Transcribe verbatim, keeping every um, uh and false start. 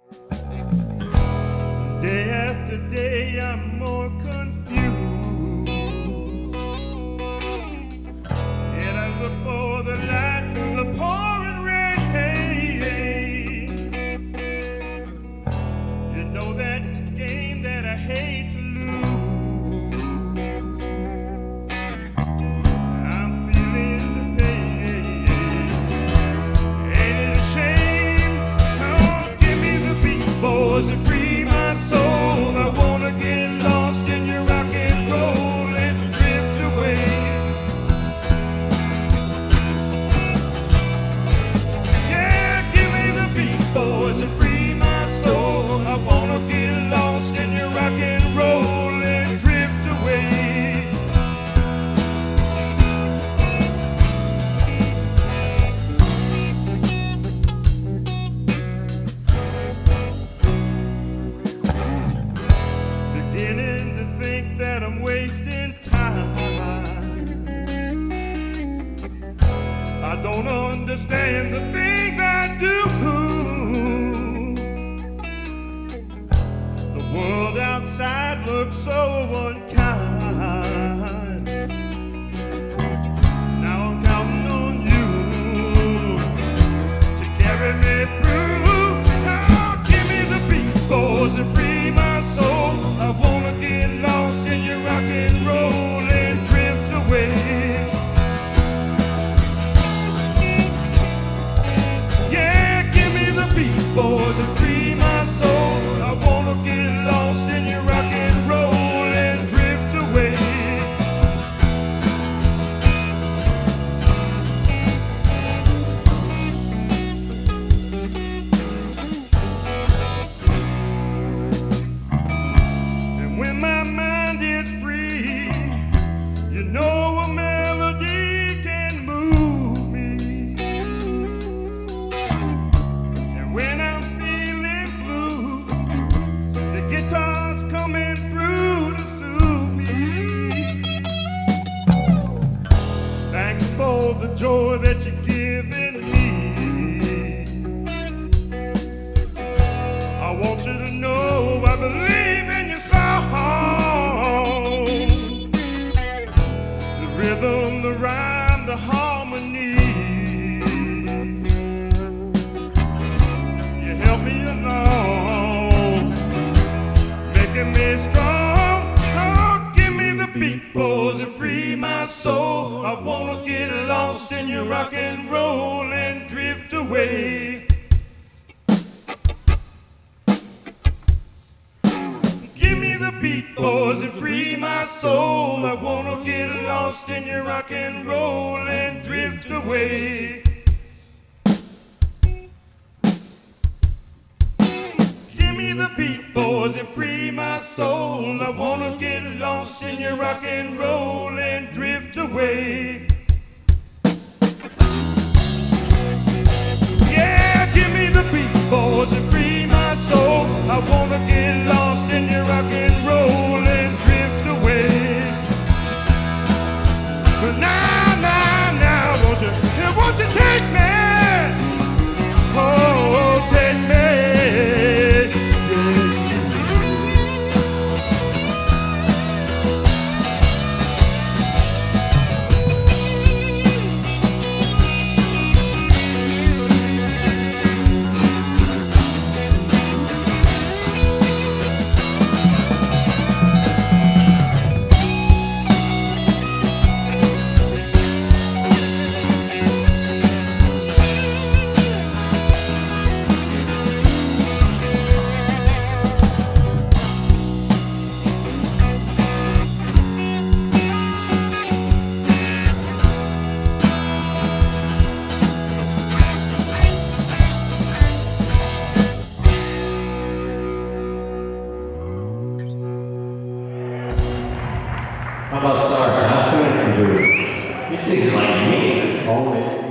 Day after day I'm more confused, yet I look for the light through the pouring rain. You know that's a game that I hate to lose. I'm feeling the pain. Ain't it a shame? Oh, give me the beat, boys, and free my soul. I wanna get lost in your rock and roll and drift away. Yeah, give me the beat, boys, and free my soul. I wanna get lost in your rock and roll and drift away. Beginning to think that I'm wasting time. I don't understand the things I do. The world outside looks so unkind. Now I'm counting on you to carry me through. Oh, give me the beat, boys, and free my soul. I wanna get lost in your rock and roll and drift away. Yeah, give me the beat, boys, and free my soul. I wanna get lost in your rock and roll and drift away. When my mind is free, you know a melody can move me. And when I'm feeling blue, the guitar's coming through to soothe me. Thanks for the joy that you're giving me. I want you to know I believe in your song. The rhythm, the rhyme, the harmony. You help me along, making me strong. Oh, give me the beat, boys, and free my soul. I wanna get lost in your rock and roll and drift away. Give me the beat, boys, and free my soul. I wanna get lost in your rock and roll and drift away. Give me the beat, boys, and free my soul. I wanna get lost in your rock and roll and drift away. Yeah, give me the beat, boys, and free my soul. I wanna get lost in your rock and roll and drift away. But now, now, now, won't you, won't you take me? Oh, take me. How about Sarge? How can I do it? He sings like me. Only.